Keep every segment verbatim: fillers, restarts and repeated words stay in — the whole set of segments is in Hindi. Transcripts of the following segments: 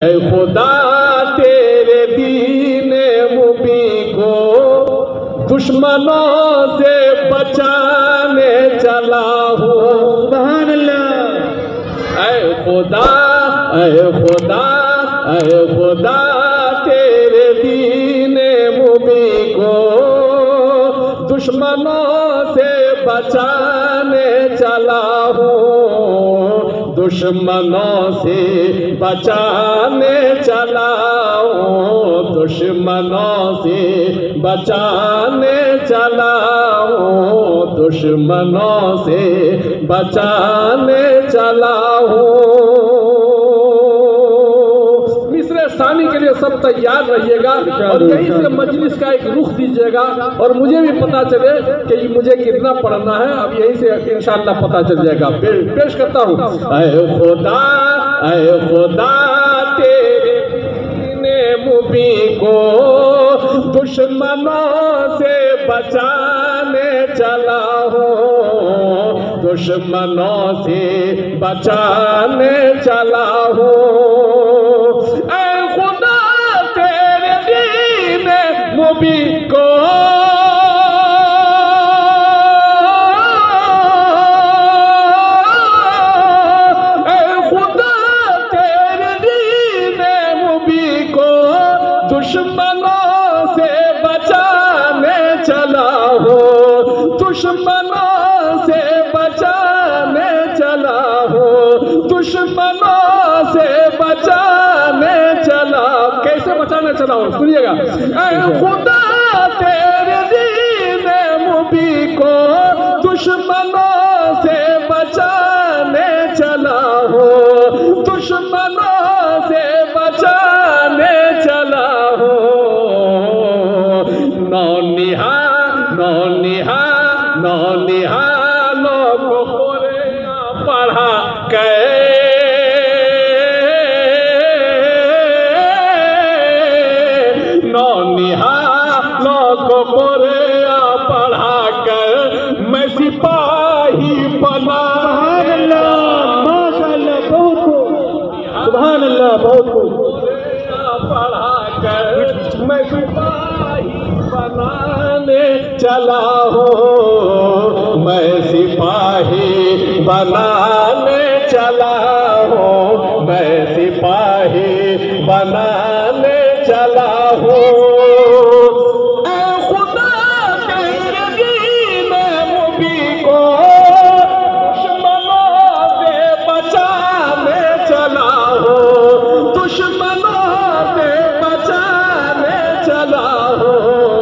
ऐ खुदा तेरे दीने मुबी को दुश्मनों से बचाने चला हूँ। सुभान अल्लाह। ऐ खुदा ऐ खुदा ऐ खुदा तेरे दीने मुबी को दुश्मनों से बचाने चला हूँ। दुश्मनों से बचाने चला हूँ। दुश्मनों से बचाने चला हूँ। दुश्मनों से बचाने चला हूँ। मिस्र सानी के लिए सब तैयार रहिएगा और यहीं से मजलिस का एक रुख दीजिएगा और मुझे भी पता चले कि मुझे कितना पढ़ना है। अब यहीं से इंशाअल्लाह पता चल जाएगा। पे, पेश करता हूँ। ऐ खुदा ऐ खुदा तेरे दीने मुबी को दुश्मनों से बचाने चला हूँ। दुश्मनों से बचाने चला हूँ। ऐ खुदा तेरे दीने मुबी को दुश्मनों से बचाने चला हो। दुश्मनों से बचाने चला हो। दुश्मनों से बचाने चला। कैसे बचाने चला हो सुनिएगा। ऐ खुदा तेरे दीने मुबी को दुश्मनों से बचाने चला हो। दुश्मनों से बचाने चला हो। नौनिहा नौनिहा नौनिहालों को कुरान पढ़ा के नौनिहालों को कुरान पढ़ा कर मैं सिपाही बना। माशाअल्लाह बहुत खूब। सुभान अल्लाह बहुत खूब। पढ़ा कर मैं सिपाही बनाने चला हूँ। मैं सिपाही बनाने चला हूँ। मैं सिपाही बनाने चला हूँ। ऐ खुदा तेरे दीने मुबी को दुश्मनों से बचाने चला हूँ। दुश्मनों से बचाने चला हूँ।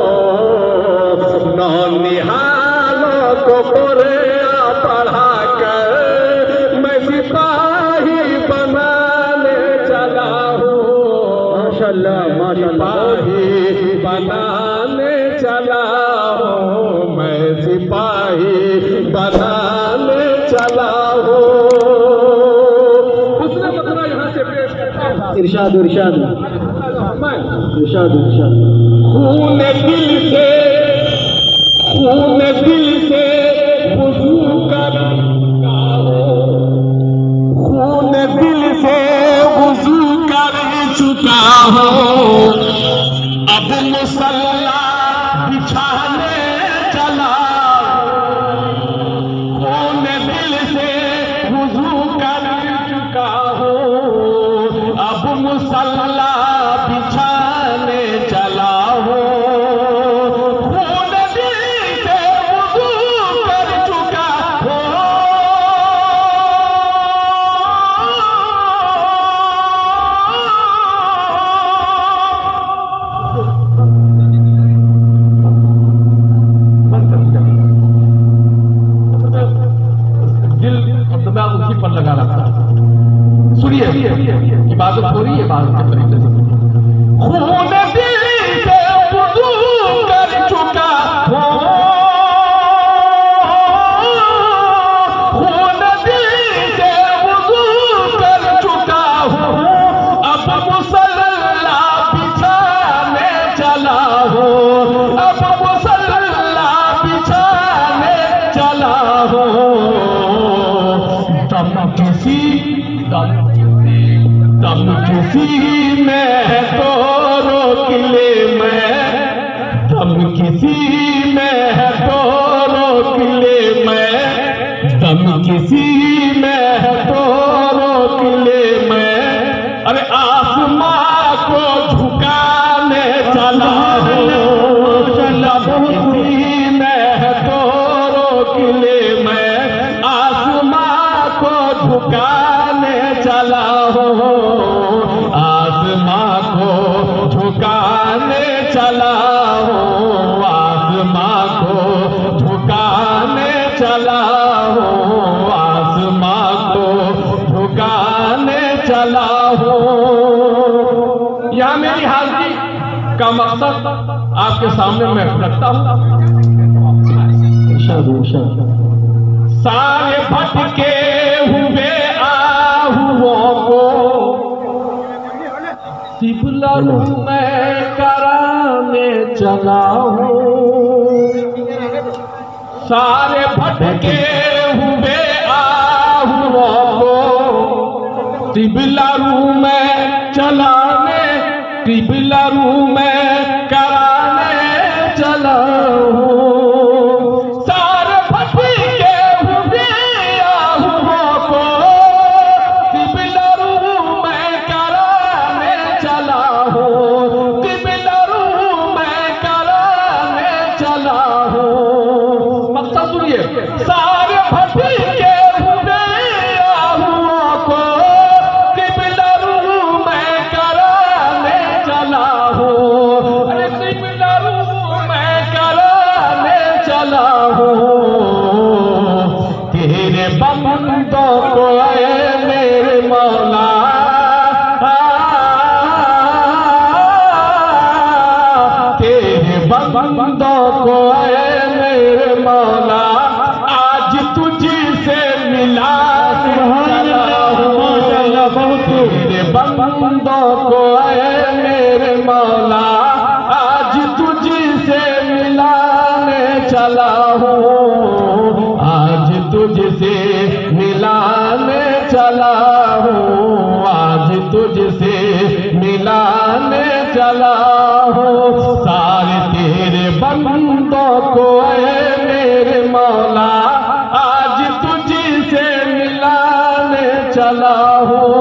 नौनिहालों को कुरान पढ़ा कर मैं सिपाही बनाने चला हूँ। माशाअल्लाह माशाअल्लाह। सिपाही बनाने चला हूँ। मैं सिपाही बनाने चला हूँ। दूसरा मतलब यहाँ से पेश करता हूँ। इरशाद इरशाद इरशाद इरशाद। खून दिल से खून दिल से वुज़ू कर खून दिल से वुज़ू कर चुका हूँ। अब मुसल्ला बिछाने चला। खून दिल से वुज़ू कर चुका हूँ। अब मुसल्ला बिछाने चला हूँ। खून दिल से वुज़ू कर चुका हूँ। दिल और दिमाग उसी पर लगा रखता है। सुनिए इबादत हो रही है इबादत के तरीके से। खून दिल से वुज़ू कर चुका हूँ। खून दिल से वुज़ू कर चुका हूँ। अब मुसल्ला बिछाने चला हूँ। अब मुसल्ला बिछाने चला हूँ। दम किसी दम किसी दम किसी किसी में है तो रोक ले मैं, दम किसी में है तो रोक ले मैं, दम किसी में है तो रोक ले मैं। अरे आसमां को झुकाने चला हूँ, किसी में है तो रोक ले मैं, आसमां को झुकाने चला हूँ, आसमां को झुकाने चला हूँ, आसमां को झुकाने चला हूँ, आसमां को झुकाने चला हूँ। यहाँ मेरी हाजिरी का मकसद आपके सामने मैं रखता हूँ। सारे भटके हुए आहुओं को क़िबला मैं कराने चला हूँ, सारे भटके हुए आहुओं को क़िबला मैं चलाने, क़िबला मैं कराने चला हूँ। सारे भटके हुए आहुओं को क़िबला मैं कराने चला हूँ, क़िबला मैं कराने चला हूँ। मकसद सुनिए, सारे भटके हुए आहुओं को क़िबला मैं कराने चला हूँ, अरे क़िबला मैं कराने चला हूँ। तेरे बंदों को ऐ मेरे मौला, तेरे बंदों को ऐ मेरे मौला, आज तुझसे मिला चला हूँ, तेरे बंदों को ऐ मेरे मौला, आज तुझसे मिलाने चला हूँ, आज तुझसे मिलाने चला हूँ, आज तुझसे मिलाने चला हूँ। सारे तेरे बंदों को ऐ मेरे मौला, आज तुझसे मिलाने चला हूँ।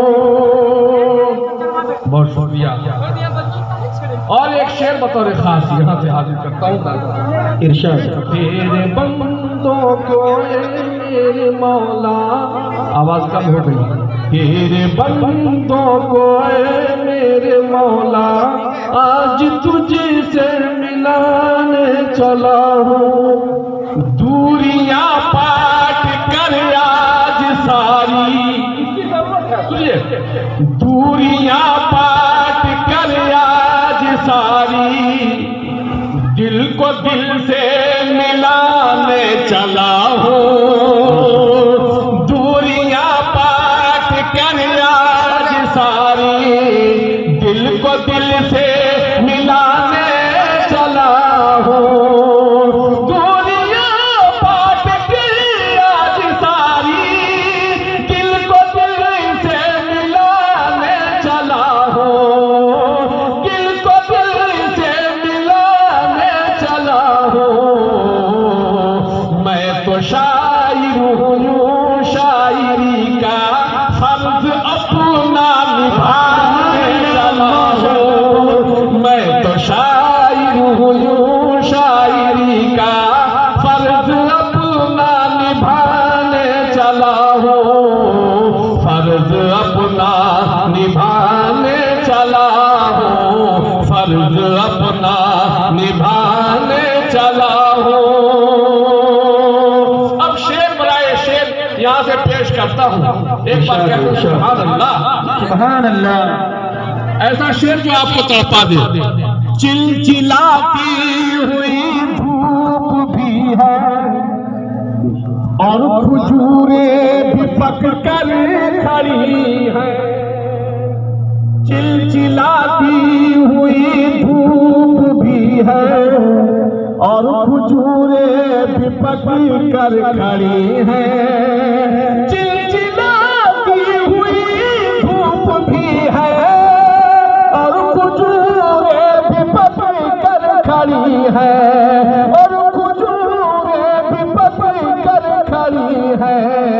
बहुत शुक्रिया। और एक शेर बतौर खास यहाँ से हाजिर करता हूँ। इरशाद। तेरे बंदों को मेरे मौला, आवाज कम हो गई। तेरे बंदों को मेरे मौला, आज तुझसे मिलाने चला हूँ। दूरियां पाट कर आज सारी, दूरियां पाट कर आज सारी, दिल को दिल से मिलाने चला हूँ। दूरियां पाट कर आज सारी, दिल को दिल से मिलाने चला हूँ। शायर हूँ, शायरी का फर्ज अपना निभाने चला हूँ। मैं तो शायर हूँ, शायरी का फर्ज अपना निभाने चला हूँ, फर्ज अपना निभाने चला हूँ, फर्ज अपना निभाने चला हूँ। यहाँ से पेश करता हूँ, एक बार कहते हैं सुभान अल्लाह, सुभान अल्लाह। ऐसा शेर जो आपको तड़पा दे। चिलचिलाती हुई धूप भी है और खजूरें भी पक कर खड़ी हैं। चिलचिलाती हुई धूप भी है और खजूरें भी पक कर खड़ी हैं। चिलचिलाती हुई धूप भी है खड़ी है और खजूरें भी पक कर खड़ी है।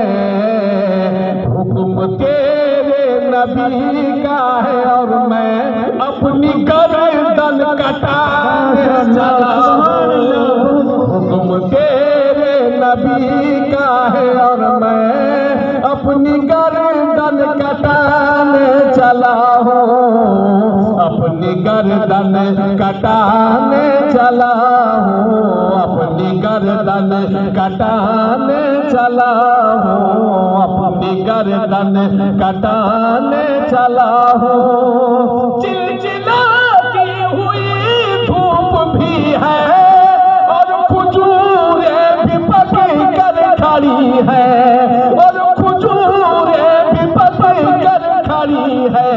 हुक्म तेरे नबी का है और मैं अपनी गर्दन कटाने चला हूँ। हुक्म तेरे नबी का है और मैं अपनी गर्दन कटाने चला हूँ। अपनी गर्दन कटाने चला हूँ। अपनी गर्दन कटाने चला हूँ। अपनी गर्दन कटाने चला हूँ। चिलचिलाती हुई धूप भी है और खजूरें भी पक कर खड़ी है और खजूरें भी पक कर खड़ी है।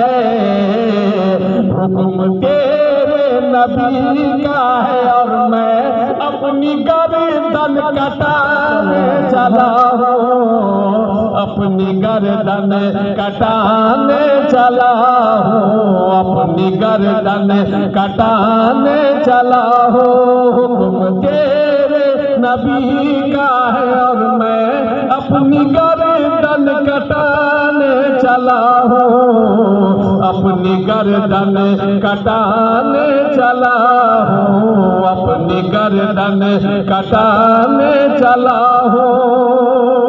हुक्म तेरे नबी का है और मैं अपनी गर्दन कटाने चला हूँ। अपनी गर्दन कटाने चला हूँ। अपनी गर्दन कटाने चला हूँ। हुक्म तेरे नबी का है और मैं अपनी गर्दन कटाने चला हूँ। अपनी गर्दन कटाने चला हूँ। अपनी गर्दन कटाने चला हूँ।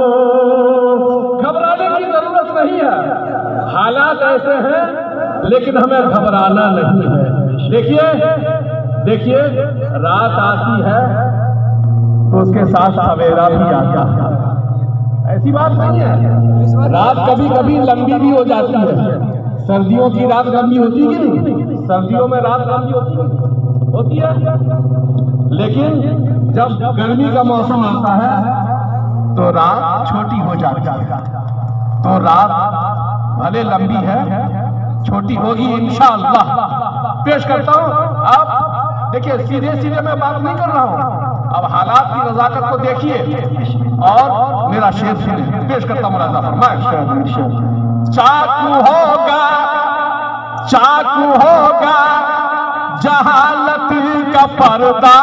घबराने की जरूरत नहीं है, हालात ऐसे हैं लेकिन हमें घबराना नहीं है। देखिए देखिए रात आती है तो उसके साथ सवेरा भी आता है, ऐसी बात नहीं है। रात कभी कभी लंबी भी हो जाती है। सर्दियों की रात लंबी होती है कि नहीं? सर्दियों में रात लंबी होती है होती है लेकिन जब गर्मी का मौसम आता है तो रात छोटी हो जाती है। तो रात भले लंबी है, छोटी होगी इंशाअल्लाह। पेश करता हूँ, आप देखिए, सीधे सीधे मैं बात नहीं कर रहा हूँ, अब हालात की नजाकत को देखिए और मेरा शेर सुनिए। पेश करता हूँ मुलाजा फरमाए। चाकू होगा चाकू होगा जहालत का पर्दा,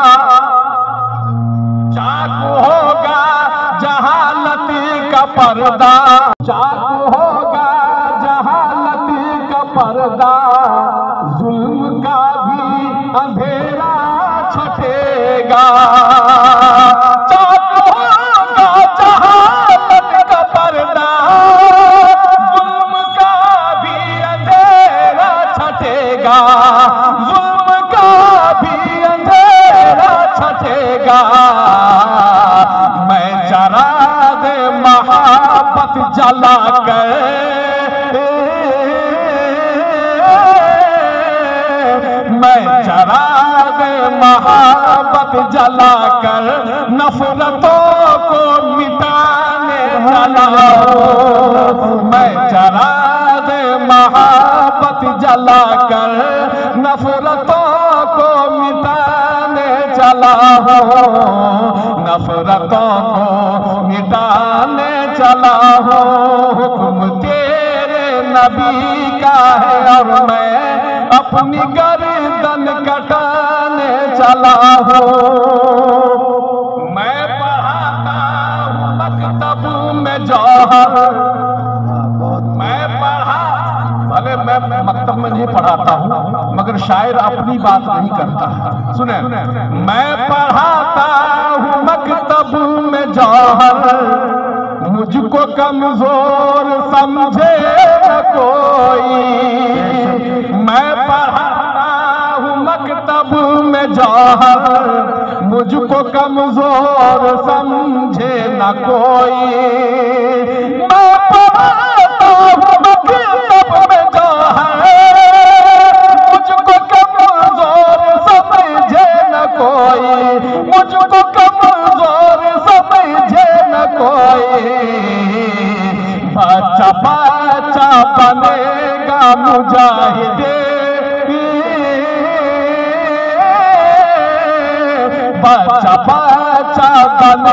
चाकू होगा जहालत का पर्दा, चाकू होगा जहालत का पर्दा, जुल्म का भी अंधेरा छटेगा। चाकू होगा जहालत का पर्दा, जुल्म का भी अंधेरा छटेगा, जुल्म का भी अंधेरा छटेगा। मैं जरा दे मोहब्बत जला कर, मैं जरा दे मोहब्बत जला कर नफरतों को मिटाने चला हूँ। मैं जरा दे मोहब्बत जला कर नफरतों को मिटाने चला हूँ। नफरतों को मिटाने चला हूँ। हुक्म तेरे नबी का है और मैं अपनी गर्दन कटाने चला हूँ। मैं पढ़ाता हूँ मकतब में जौहर, मैं पढ़ा भले मैं मकतब में नहीं पढ़ाता हूँ मगर शायर अपनी बात नहीं करता। सुने, मैं पढ़ाता हूँ मकतब में जौहर, मुझको कमजोर समझे न कोई। मैं पढ़ाता हूँ मकतब में जौहर, मुझको कमजोर समझे न कोई। मैं पढ़ाता हूँ मकतब में जौहर, मुझको कमजोर समझे न कोई, मुझको कमजोर समझे न कोई। बच्चा बच्चा बनेगा मुजाहिदे, बच्चा बच्चा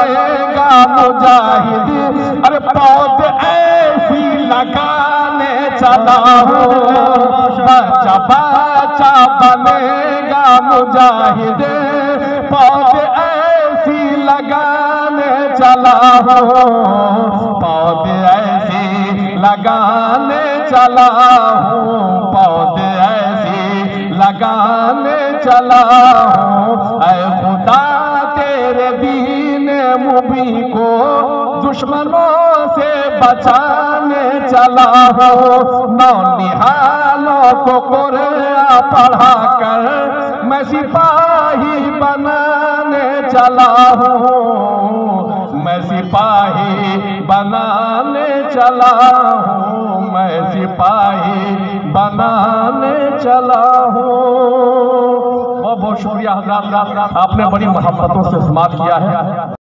बनेगा मुजाहिद। अरे पौधे ऐसी लगाने चला हूँ, बच्चा बच्चा बनेगा मुजाहिद, पौधे ऐसी लगाने चला हूँ, पौधे ऐसी लगाने चला हूँ, पौधे ऐसी लगाने चला हूँ। ऐ खुदा तेरे दीन मुबीन को दुश्मनों से बचाने चला हूँ, नौनिहालों को कुरान पढ़ा कर मैं सिपाही बनाने चला हूँ, मैं सिपाही बनाने चला हूँ, मैं सिपाही बनाने चला हूँ। बहुत बहुत शुक्रिया हज़रात, आपने बड़ी मोहब्बतों से समाअत किया है।